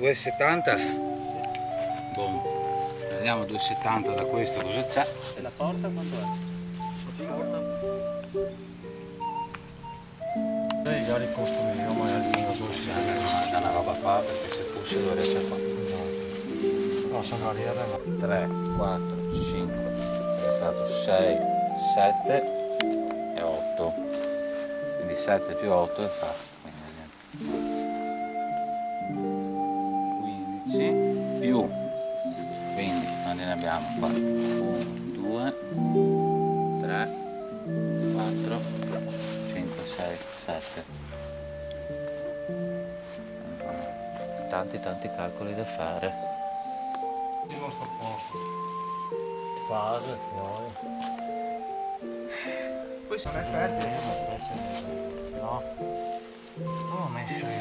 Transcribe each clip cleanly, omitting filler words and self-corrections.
2,70. Boom. Prendiamo 2,70 da questo, cosa c'è? E la porta quanto è? Già li costruiamo magari Da una roba qua, perché se fosse dovrei essere qua. no, sono arrivati 3, 4, 5, è stato 6, 7 e 8. Quindi 7 più 8 fa 15 più, quindi quanti ne abbiamo qua? 1, 2, 3, 4, 5, 6, 7. Tanti calcoli da fare. il nostro posto. Fase, poi. Questo non è freddo. No. Non ho messo io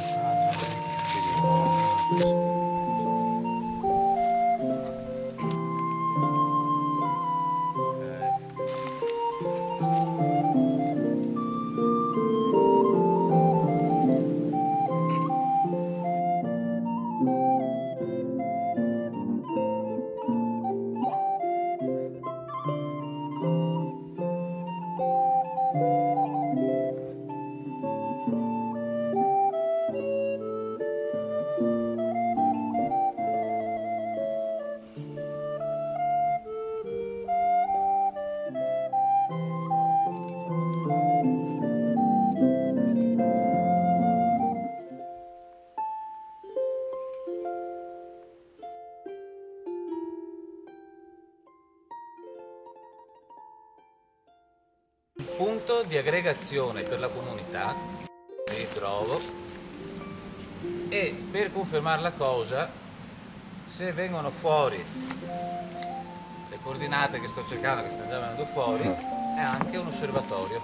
Punto di aggregazione per la comunità, mi ritrovo, e per confermare la cosa, se vengono fuori le coordinate che sto cercando, che stanno già venendo fuori, è anche un osservatorio.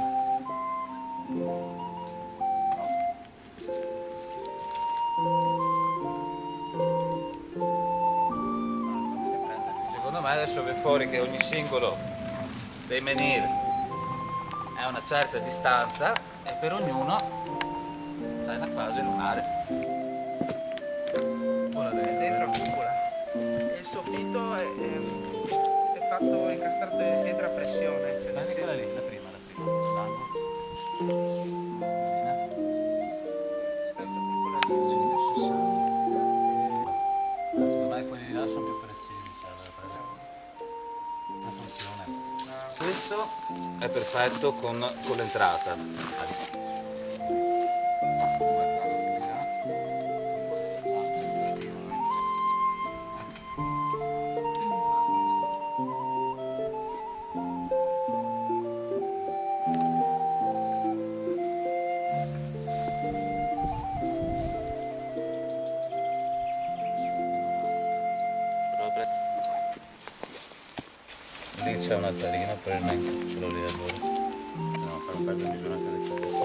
Secondo me adesso viene fuori che ogni singolo dei menhir è una certa distanza e per ognuno c'è una fase lunare. dentro a cupola. E il soffitto è fatto incastrato in pietra a pressione. Prendi quella lì, la prima, l'angolo. Secondo me quelli di là sono più precisi, la funzione. Questo è perfetto con l'entrata. Lì c'è un altarino per il menco, quello lì al volo. No, per perdere misura anche del fuoco.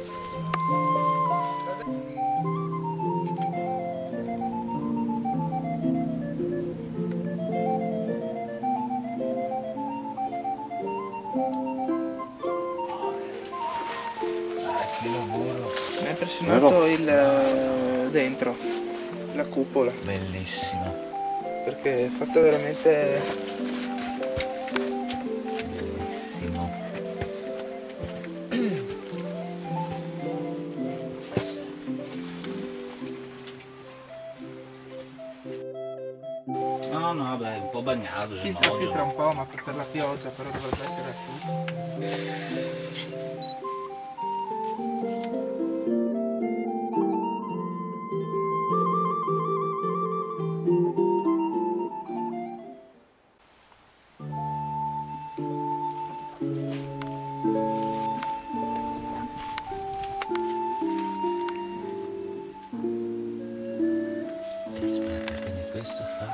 Che lavoro! Mi ha impressionato il dentro, la cupola, Bellissimo. perché è fatta veramente. Bellissimo. No, no, beh, un po' bagnato, si Filtra un po', ma per la pioggia però dovrebbe essere asciutto. Aspetta, quindi questo fa...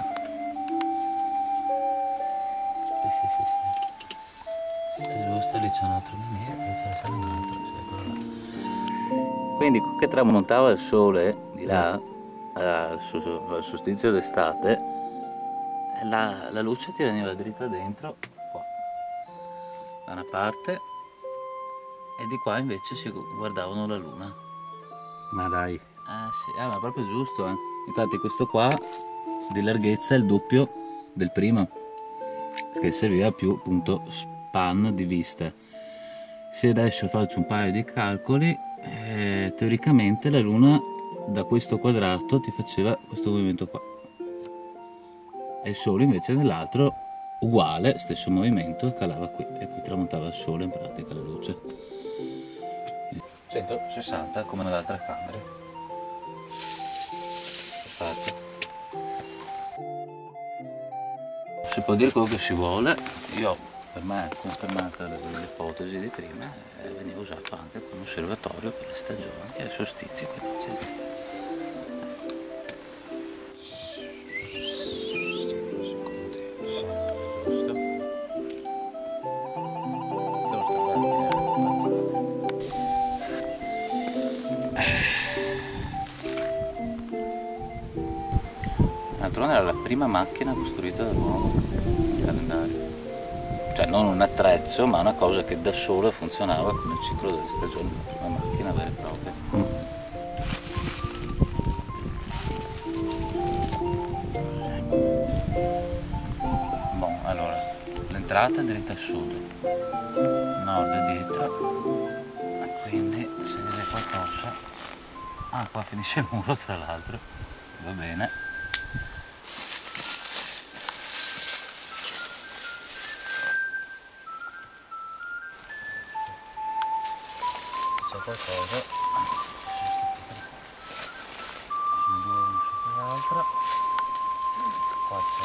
Sì. Sta giusto, lì c'è un altro menhir, lì c'è un altro, sì, eccolo là. Quindi che tramontava il sole di là, al solstizio d'estate, la luce ti veniva dritta dentro, qua, da una parte, e di qua invece si guardavano la luna. Ma dai. Ah sì, ma proprio giusto, eh. Infatti questo qua di larghezza è il doppio del primo, perché serviva più appunto span di vista. Se adesso faccio un paio di calcoli, teoricamente la Luna da questo quadrato ti faceva questo movimento qua, e il Sole invece nell'altro uguale, stesso movimento, calava qui e qui tramontava il Sole in pratica la luce. 160 come nell'altra camera. Perfetto. Si può dire quello che si vuole, io per me è confermata l'ipotesi di prima, veniva usato anche come osservatorio per le stagioni e i solstizi equinoziali. D'altronde era la prima macchina costruita dall'uomo, il calendario. Cioè non un attrezzo, ma una cosa che da sola funzionava con il ciclo delle stagioni, la prima macchina vera e propria. Bon, allora, l'entrata è dritta al sud, nord è dietro, e quindi se vede qualcosa... Ah, qua finisce il muro tra l'altro, va bene. Qualcosa due sopra l'altra, qua c'è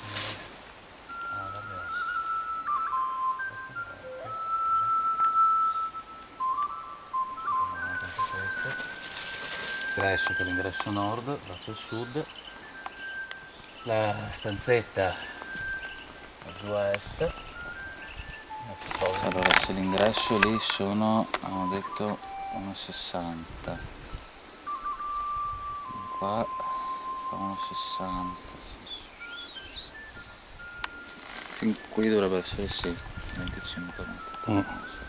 l'ingresso per l'ingresso nord, faccio il sud, la stanzetta giù a est. Allora, se l'ingresso lì sono, hanno detto 1,60, qua fa 1,60, fin qui dovrebbe essere sì, 25 metri.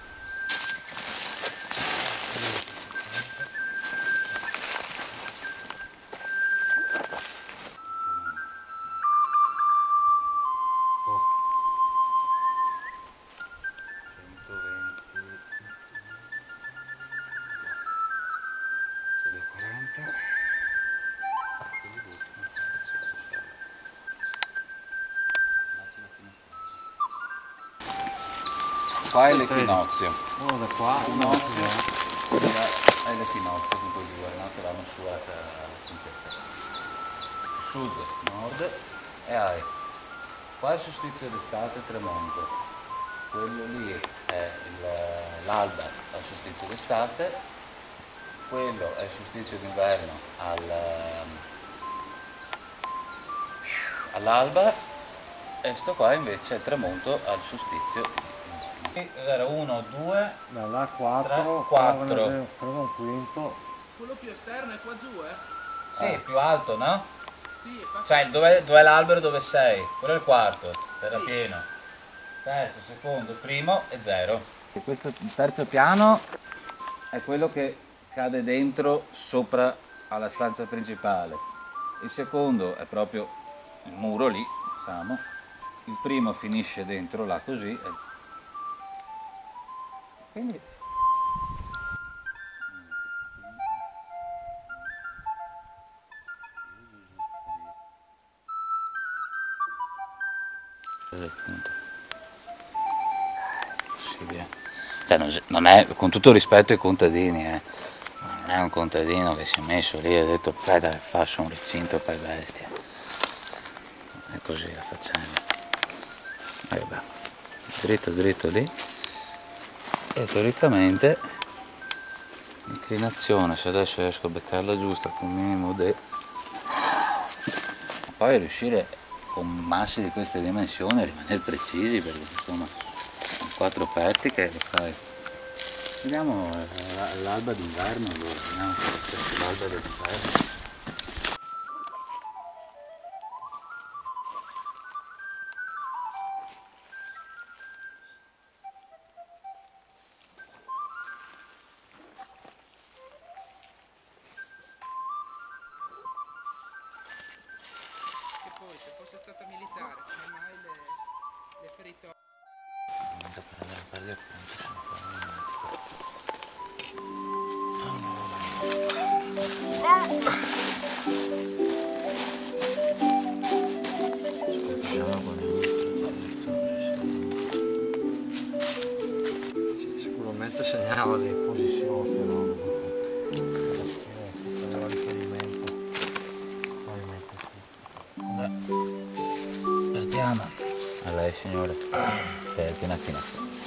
Qua è l'equinozio. Da qua, È l'equinozio con quei due, no? Che vanno su alla stanzetta. Sud, nord e hai. Qua è il solstizio d'estate tramonto. Quello lì è l'alba al solstizio d'estate. Quello è il solstizio d'inverno all'alba. E sto qua invece è il tramonto al solstizio. Era 1, 2, là 4, 4. Prova un quinto. Quello più esterno è qua giù, eh? Sì, più alto, no? Sì, è qua. Cioè, dov'è l'albero dove sei? Quello è il quarto, era Sì. pieno. Terzo, secondo, primo e 0. E questo terzo piano è quello che cade dentro sopra alla stanza principale. Il secondo è proprio il muro lì, diciamo. Il primo finisce dentro là così. Quindi cioè, non è, con tutto rispetto ai contadini, non è un contadino che si è messo lì e ha detto dai, faccio un recinto per bestia. È così la faccenda. E vabbè, dritto dritto lì. E teoricamente l'inclinazione, se adesso riesco a beccarla giusta con un minimo di... Poi riuscire con massi di queste dimensioni a rimanere precisi, perché insomma sono 4 pertiche che fai. Vediamo l'alba d'inverno allora, vediamo se c'è l'alba d'inverno. fosse stata militare, come mai le feritoie. Per andare a fare gli appunti sono qua un Sicuramente segnava le posizioni, però prendeva riferimento. Partiamo. A lei signore. Una fine.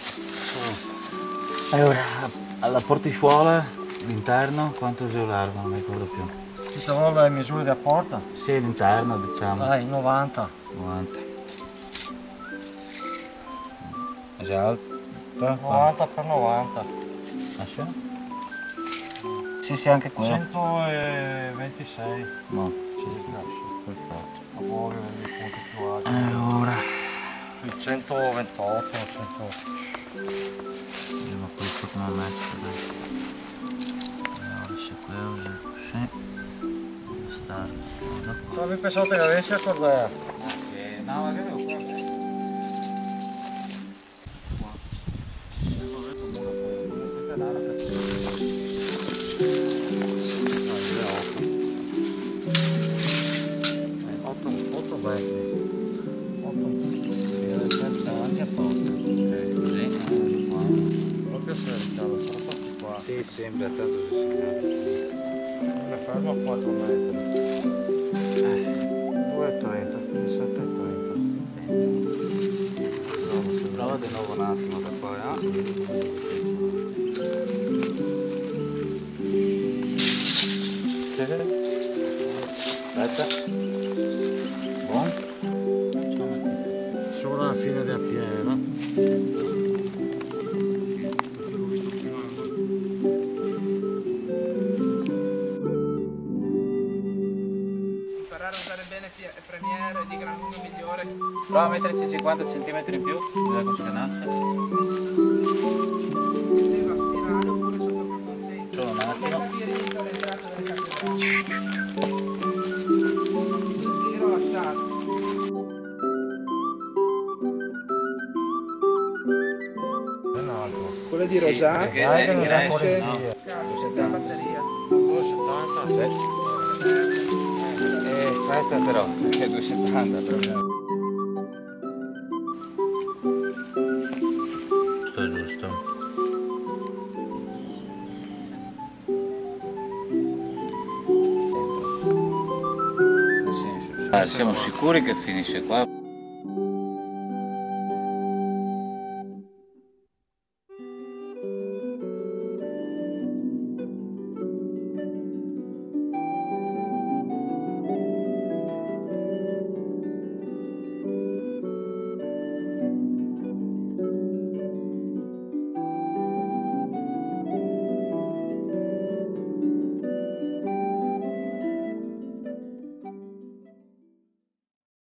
E ora alla portisciuola l'interno quanto è largo? Non mi ricordo più. Questa volta le misure da porta? Sì, l'interno diciamo. Dai, 90. 90. È già alto? 90 per 90. Ah sì? Sì, sì, anche quello. 126. No. Circa. Perfetto. A fuori dei punti più alti. Allora. Il 128, 100. Vediamo questo come è messo, dai. Allora se quello così. Deve stare. Solo mi pensavo che avessi a cordare. No, ma che devo fare? Sì, sembra tanto si segnala. Ne fermo a 4 metri. 2,30, quindi 7,30. Prova di nuovo un attimo che poi aspetta. Buon? Solo alla fine della piena. Imparare a usare bene Premiere di gran lunga migliore. Prova a metterci 50 cm in più, bisogna che scanassi. Deve spirale oppure sotto il Solo un attimo. l'entrata delle cattedrali. Giro lasciato. Un altro. Quella di Rosà. perché Dai, che se non cresce, sa fuori no. via. Cazzo, c'è la batteria. 2,70. Aspetta però, perché 270 però. Giusto, giusto. Siamo sicuri che finisce qua?